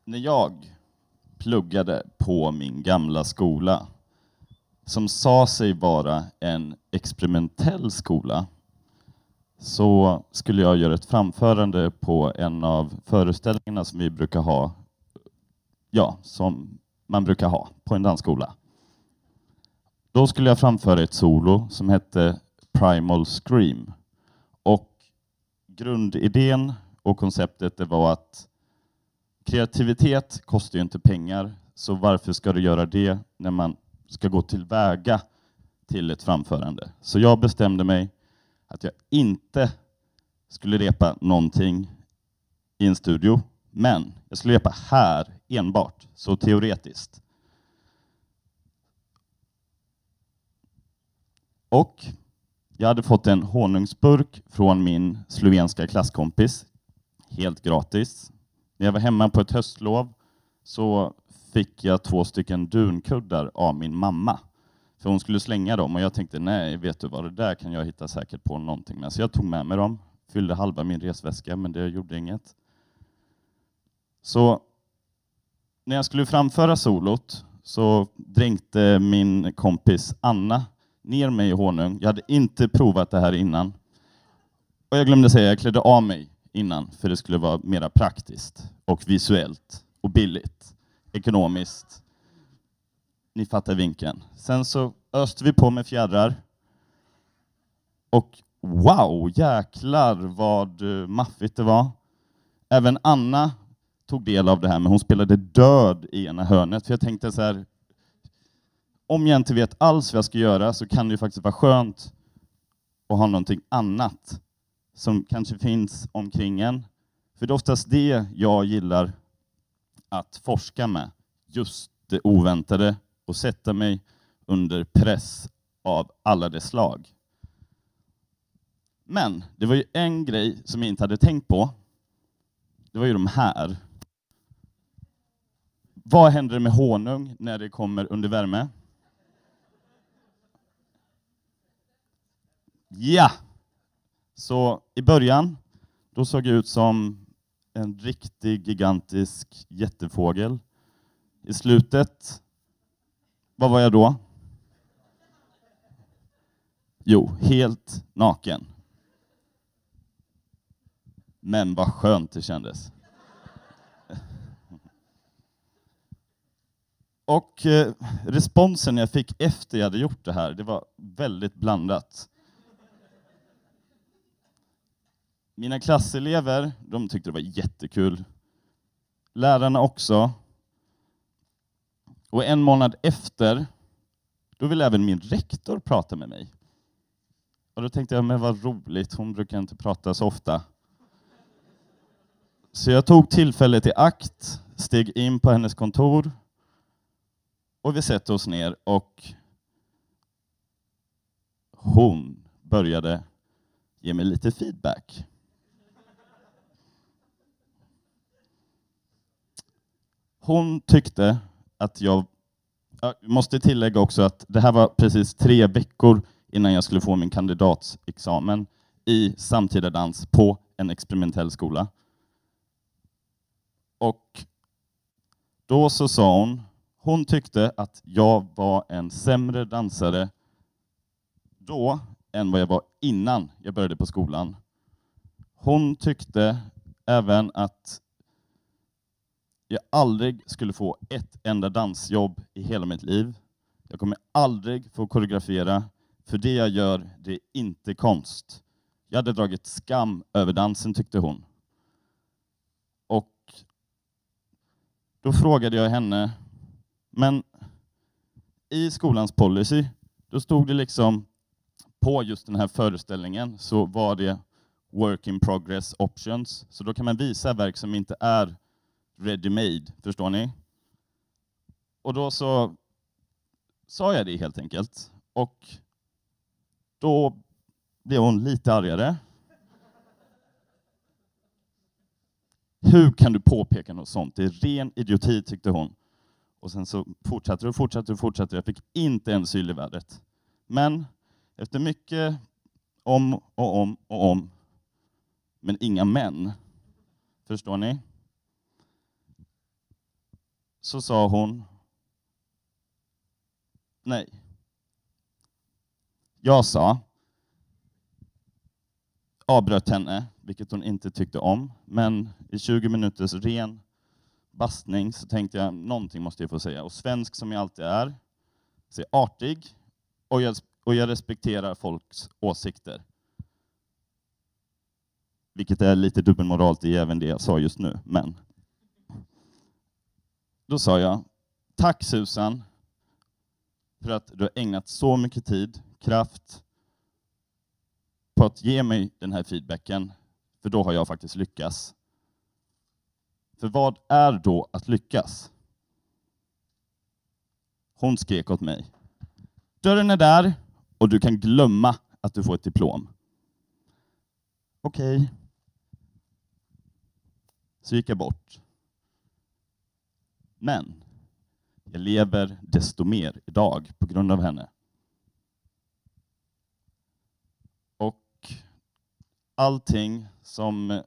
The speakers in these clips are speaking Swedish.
När jag pluggade på min gamla skola, som sa sig vara en experimentell skola, så skulle jag göra ett framförande på en av föreställningarna som vi brukar ha, som man brukar ha på en dansskola. Då skulle jag framföra ett solo som hette Primal Scream. Och grundidén och konceptet det var att kreativitet kostar ju inte pengar, så varför ska du göra det när man ska gå tillväga till ett framförande? Så jag bestämde mig att jag inte skulle repa någonting i en studio, men jag skulle repa här enbart, så teoretiskt. Och jag hade fått en honungsburk från min slovenska klasskompis, helt gratis. När jag var hemma på ett höstlov så fick jag 2 stycken dunkuddar av min mamma. För hon skulle slänga dem och jag tänkte, nej, vet du vad, det där kan jag hitta säkert på någonting med. Så jag tog med mig dem, fyllde halva min resväska, men det gjorde inget. Så när jag skulle framföra solot så dränkte min kompis Anna ner mig i honung. Jag hade inte provat det här innan. Och jag glömde säga, jag klädde av mig innan för det skulle vara mera praktiskt och visuellt och billigt, ekonomiskt. Ni fattar vinkeln. Sen så öste vi på med fjädrar. Och wow, jäklar vad maffigt det var. Även Anna tog del av det här, men hon spelade död i ena hörnet. För jag tänkte så här, om jag inte vet alls vad jag ska göra så kan det ju faktiskt vara skönt att ha någonting annat som kanske finns omkring en. För det är oftast det jag gillar att forska med. Just det oväntade och sätta mig under press av alla dess slag. Men det var ju en grej som jag inte hade tänkt på. Det var ju de här. Vad händer med honung när det kommer under värme? Ja! Så i början, då såg jag ut som en riktig gigantisk jättefågel. I slutet, vad var jag då? Jo, helt naken. Men vad skönt det kändes. Och responsen jag fick efter jag hade gjort det här, det var väldigt blandat. Mina klasselever, de tyckte det var jättekul. Lärarna också. Och en månad efter, då ville även min rektor prata med mig. Och då tänkte jag, men vad roligt, hon brukar inte prata så ofta. Så jag tog tillfället i akt, steg in på hennes kontor. Och vi sätter oss ner och hon började ge mig lite feedback. Hon tyckte att jag måste tillägga också att det här var precis 3 veckor innan jag skulle få min kandidatsexamen i samtida dans på en experimentell skola. Och då så sa hon tyckte att jag var en sämre dansare då än vad jag var innan jag började på skolan. Hon tyckte även att jag aldrig skulle få ett enda dansjobb i hela mitt liv. Jag kommer aldrig få koreografera, för det jag gör, det är inte konst. Jag hade dragit skam över dansen, tyckte hon. Och då frågade jag henne, men i skolans policy, då stod det liksom på just den här föreställningen så var det work in progress options. Så då kan man visa verk som inte är ready-made, förstår ni? Och då så sa jag det helt enkelt. Och då blev hon lite argare. Hur kan du påpeka något sånt? Det är ren idioti, tyckte hon. Och sen så fortsatte. Jag fick inte en syl i värdet. Men efter mycket om, men inga män. Förstår ni? så sa hon nej. Jag avbröt henne, vilket hon inte tyckte om. Men i 20 minuters ren bastning så tänkte jag, någonting måste jag få säga. Och svensk som jag alltid är, så är artig och jag respekterar folks åsikter. Vilket är lite dubbelmoralt i även det jag sa just nu. Men då sa jag, tack Susan för att du har ägnat så mycket tid, kraft på att ge mig den här feedbacken. För då har jag faktiskt lyckats. För vad är då att lyckas? Hon skrek åt mig. Dörren är där och du kan glömma att du får ett diplom. Okej. Så gick jag bort. Men jag lever desto mer idag på grund av henne. Och allting som...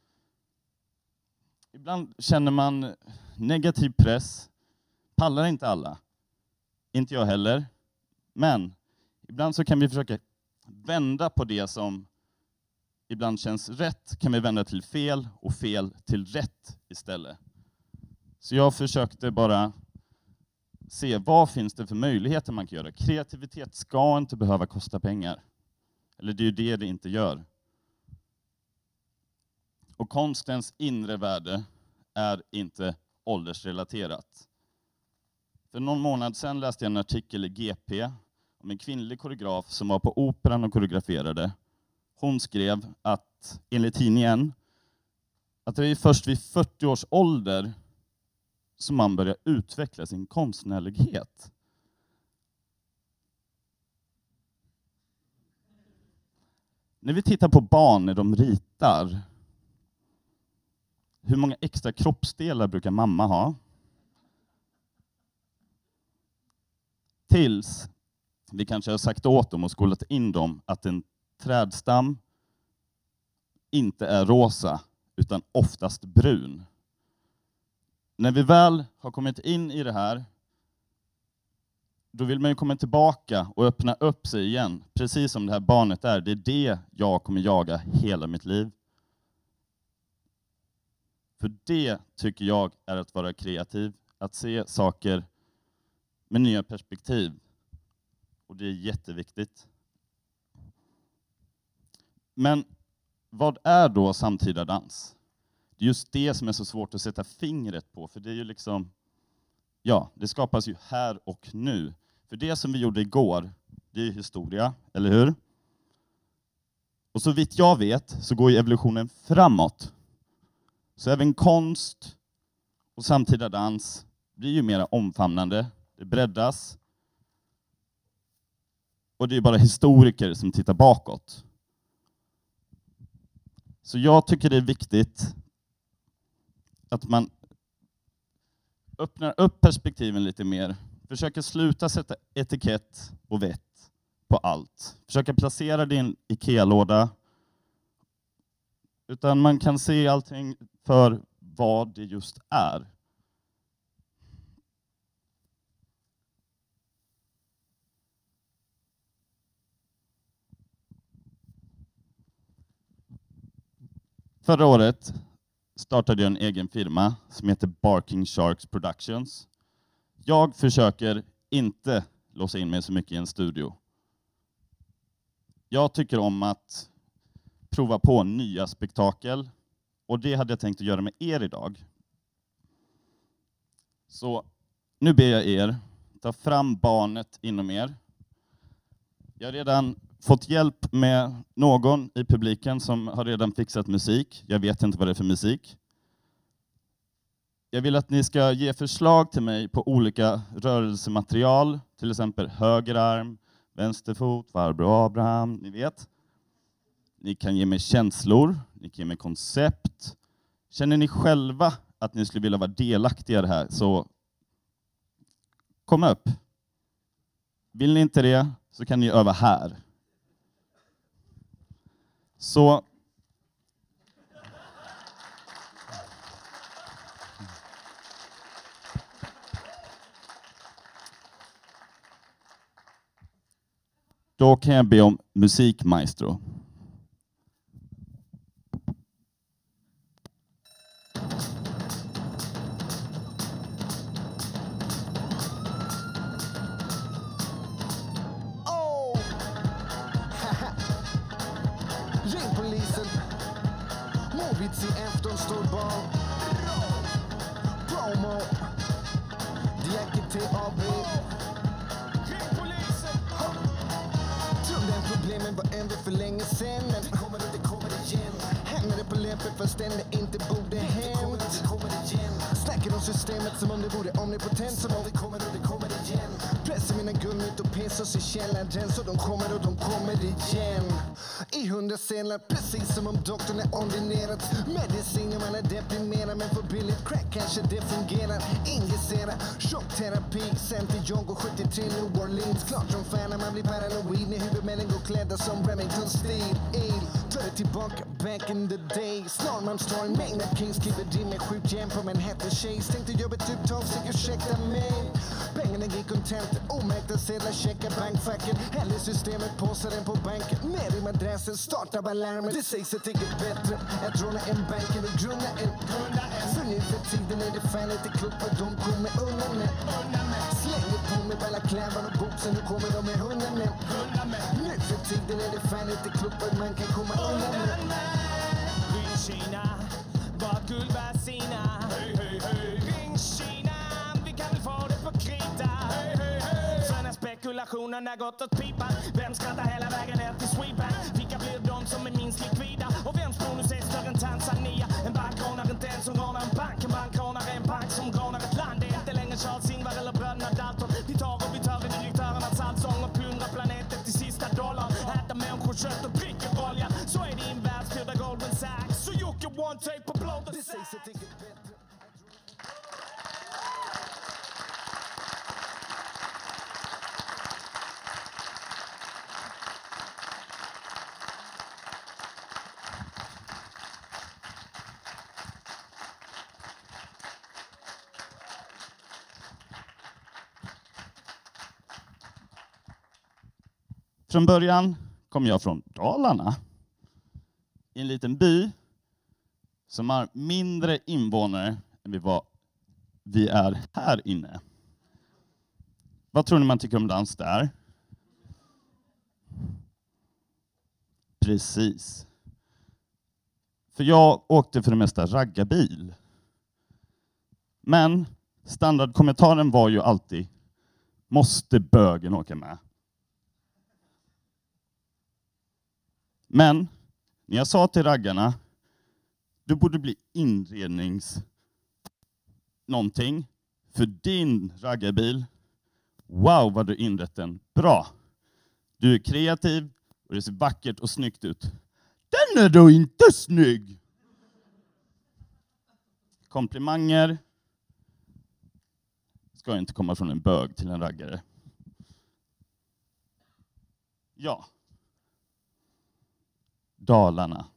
Ibland känner man negativ press. Pallar inte alla. Inte jag heller. Men ibland så kan vi försöka vända på det som ibland känns rätt. Kan vi vända till fel och fel till rätt istället. Så jag försökte bara se vad finns det för möjligheter man kan göra. Kreativitet ska inte behöva kosta pengar. Eller det är ju det inte gör. Och konstens inre värde är inte åldersrelaterat. För någon månad sedan läste jag en artikel i GP om en kvinnlig koreograf som var på operan och koreograferade. Hon skrev att, enligt tidningen, att det är först vid 40 års ålder som man börjar utveckla sin konstnärlighet. När vi tittar på barn när de ritar, hur många extra kroppsdelar brukar mamma ha? Tills vi kanske har sagt åt dem och skolat in dem att en trädstam inte är rosa utan oftast brun. När vi väl har kommit in i det här, då vill man ju komma tillbaka och öppna upp sig igen. Precis som det här barnet är. Det är det jag kommer jaga hela mitt liv. För det tycker jag är att vara kreativ. Att se saker med nya perspektiv. Och det är jätteviktigt. Men vad är då samtida dans? Det är just det som är så svårt att sätta fingret på. För det är ju liksom, ja, det skapas ju här och nu. För det som vi gjorde igår, det är historia, eller hur? Och så vitt jag vet så går ju evolutionen framåt. Så även konst och samtida dans blir ju mer omfamnande. Det breddas. Och det är bara historiker som tittar bakåt. Så jag tycker det är viktigt att man öppnar upp perspektiven lite mer. Försöker sluta sätta etikett och vett på allt. Försöka placera det i en IKEA-låda. Utan man kan se allting för vad det just är. Förra året startade jag en egen firma som heter Barking Sharks Productions. Jag försöker inte låsa in mig så mycket i en studio. Jag tycker om att prova på nya spektakel. Och det hade jag tänkt att göra med er idag. Så nu ber jag er ta fram barnet inom er. Jag har redan fått hjälp med någon i publiken som har redan fixat musik. Jag vet inte vad det är för musik. Jag vill att ni ska ge förslag till mig på olika rörelsematerial. Till exempel höger arm, vänster fot, farbror Abraham, ni vet. Ni kan ge mig känslor, ni kan ge mig koncept. Känner ni själva att ni skulle vilja vara delaktiga i det här, så kom upp. Vill ni inte det så kan ni öva här. Så Då kan jag be om musikmaestro. Gängpolisen, Morbits i afton står barn. Promo, Diakite AB. Gängpolisen, trodde en problemen var över för länge sen. Men det kommer igen. Hängade på läppen fast den det inte borde hänt. Det kommer igen. Snackar om systemet som om det vore omnipotent. Som om det kommer igen. Pressar mina gummit och pesos i källaren. Så de kommer igen. I 100 sedlar, precis som om doktorn är ordinerat. Mediciner man är deprimerad, men för billigt crack kanske det fungerar. Injicera, chockterapi, sen till Jongo 73 New Orleans. Klart som fan när man blir paranoid när huvudmännen går klädda som Remington-stil. Tar det tillbaka back in the day. Snarmans tar en mängd av Kings, klipper in med skjutjärn på Manhattan Chase. Tänkte jobbet upptag, så ursäkta mig. Pengarna gick kontanter, omärkta sedlar, checka bankfacken. Häller systemet, påsar den på banken. Ner i madrassen, startar alarmen. Det sägs att det är bättre att råna en bank än att grunna en. För nu för tiden är det fan inte klokt vad de kommer undan med. Slänger på med balaklavan och boxen, nu kommer de med 100 män. Nu för tiden är det fan inte klokt vad man kan komma undan med. Ring Kina, vad guld var sina. Ring Kina, vi kan väl få det på krita. För när spekulationen har gått åt pipan, vem skrattar hela vägen ner till Sweden? Vilka blir de som är minst likvida? Och vems bonus är större än Tanzania? En bankrånare inte en som rånar en bank. En bankrånare är en bank som rånar ett land. Det är inte längre Charles Ingvar eller bröderna Dalton. Vi tar och vi tar i direktörernas allsång och plundrar planeten till sista dollarn. Äter människokött och dricker olja. Så är det i en världsstyrda Goldman Sachs. Så Jocke one tape på blå. Det sägs att det är bättre. Från början kom jag från Dalarna. I en liten by som har mindre invånare än vi är här inne. Vad tror ni man tycker om dans där? Precis. För jag åkte för det mesta raggarbil. Men standardkommentaren var ju alltid: måste bögen åka med? Men när jag sa till raggarna, du borde bli inrednings någonting för din raggarbil. Wow, vad du inrett den bra. Du är kreativ och det ser vackert och snyggt ut. Den är då inte snygg. Komplimanger ska inte komma från en bög till en raggare. Ja. Dalarna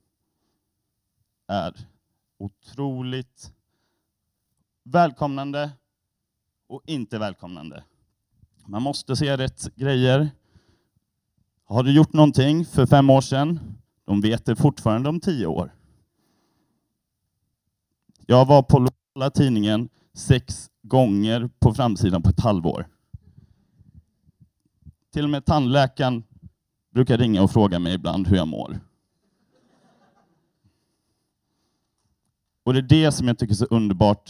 är otroligt välkomnande och inte välkomnande. Man måste se rätt grejer. Har du gjort någonting för 5 år sedan? De vet det fortfarande om 10 år. Jag var på lokala tidningen 6 gånger på framsidan på ett halvår. Till och med tandläkaren brukar ringa och fråga mig ibland hur jag mår. Och det är det som jag tycker är så underbart.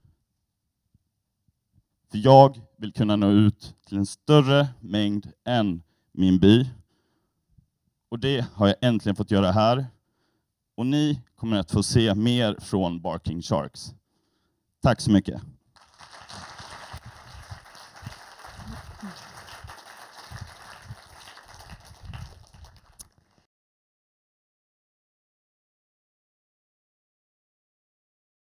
För jag vill kunna nå ut till en större mängd än min by. Och det har jag äntligen fått göra här. Och ni kommer att få se mer från Barking Sharks. Tack så mycket.